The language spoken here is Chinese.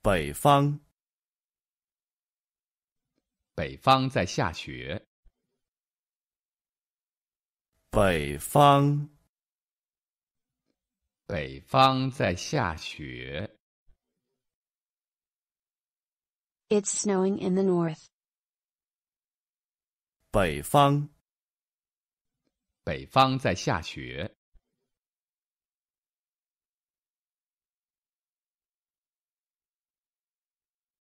北方， 北方在下雪。 北方， 北方在下雪。 It's snowing in the north. 北方， 北方在下雪。